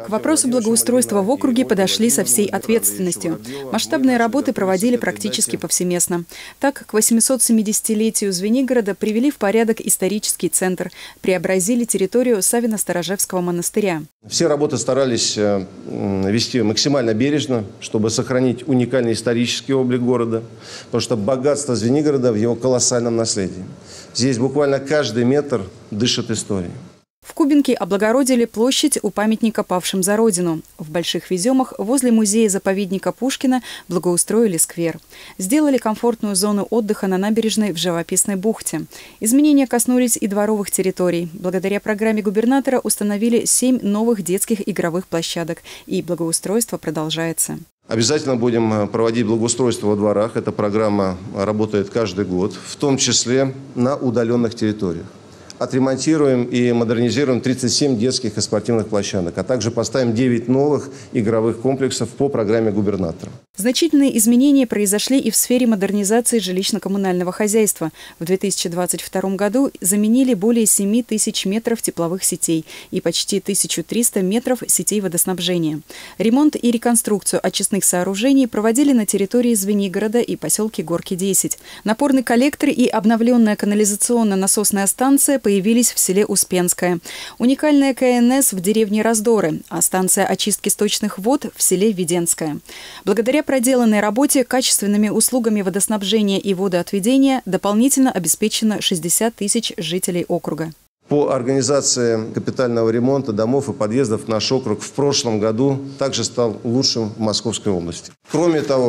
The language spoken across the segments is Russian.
К вопросу благоустройства в округе подошли со всей ответственностью. Масштабные работы проводили практически повсеместно. Так, к 870-летию Звенигорода привели в порядок исторический центр, преобразили территорию Савино-Сторожевского монастыря. Все работы старались вести максимально бережно, чтобы сохранить уникальный исторический облик города, потому что богатство Звенигорода в его колоссальном наследии. Здесь буквально каждый метр дышит историей. В Кубинке облагородили площадь у памятника павшим за родину. В Больших Веземах возле музея-заповедника Пушкина благоустроили сквер. Сделали комфортную зону отдыха на набережной в живописной бухте. Изменения коснулись и дворовых территорий. Благодаря программе губернатора установили 7 новых детских игровых площадок. И благоустройство продолжается. Обязательно будем проводить благоустройство во дворах. Эта программа работает каждый год, в том числе на удаленных территориях. Отремонтируем и модернизируем 37 детских и спортивных площадок, а также поставим 9 новых игровых комплексов по программе губернатора. Значительные изменения произошли и в сфере модернизации жилищно-коммунального хозяйства. В 2022 году заменили более 7 тысяч метров тепловых сетей и почти 1300 метров сетей водоснабжения. Ремонт и реконструкцию очистных сооружений проводили на территории Звенигорода и поселке Горки-10. Напорный коллектор и обновленная канализационно-насосная станция появились в селе Успенское. Уникальная КНС в деревне Раздоры, а станция очистки сточных вод в селе Веденское. Благодаря проделанной работе качественными услугами водоснабжения и водоотведения дополнительно обеспечено 60 тысяч жителей округа. По организации капитального ремонта домов и подъездов наш округ в прошлом году также стал лучшим в Московской области. Кроме того,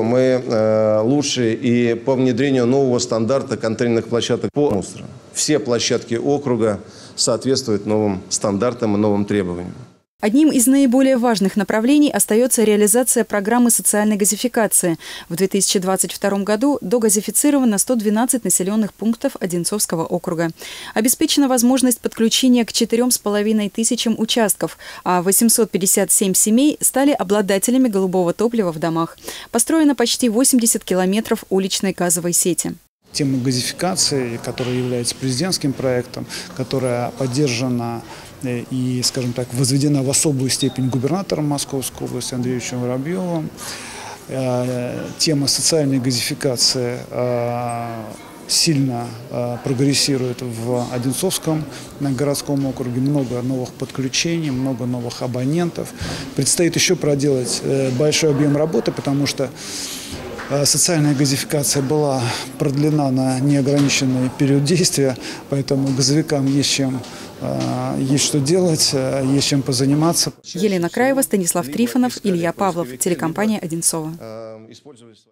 мы лучшие и по внедрению нового стандарта контейнерных площадок по мусору. Все площадки округа соответствуют новым стандартам и новым требованиям. Одним из наиболее важных направлений остается реализация программы социальной газификации. В 2022 году догазифицировано 112 населенных пунктов Одинцовского округа. Обеспечена возможность подключения к 4,5 тысячам участков, а 857 семей стали обладателями голубого топлива в домах. Построено почти 80 километров уличной газовой сети. Тема газификации, которая является президентским проектом, которая поддержана и, скажем так, возведена в особую степень губернатором Московской области Андреевичем Воробьевым. Тема социальной газификации сильно прогрессирует в Одинцовском городском округе. Много новых подключений, много новых абонентов. Предстоит еще проделать большой объем работы, потому что социальная газификация была продлена на неограниченный период действия, поэтому газовикам есть что делать, есть чем позаниматься. Елена Краева, Станислав Трифонов, Илья Павлов, телекомпания «Одинцово».